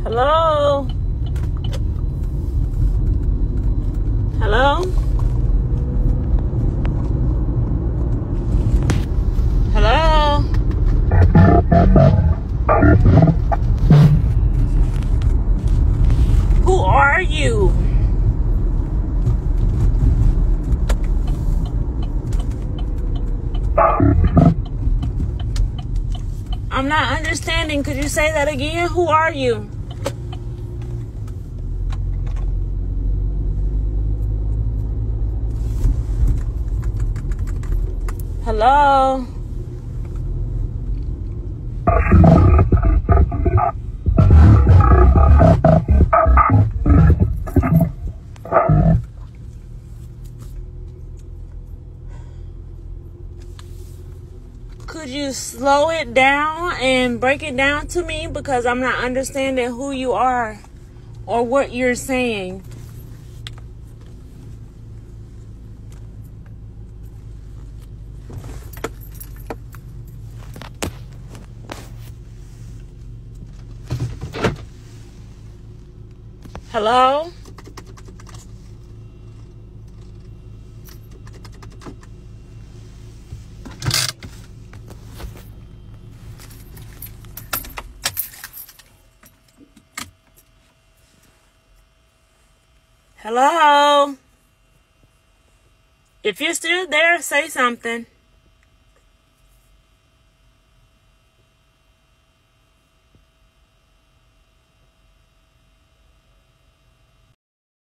Hello? Hello? Hello? Who are you? I'm not understanding. Could you say that again? Who are you? Hello? Could you slow it down and break it down to me, because I'm not understanding who you are or what you're saying. Hello? Hello? If you're still there, say something.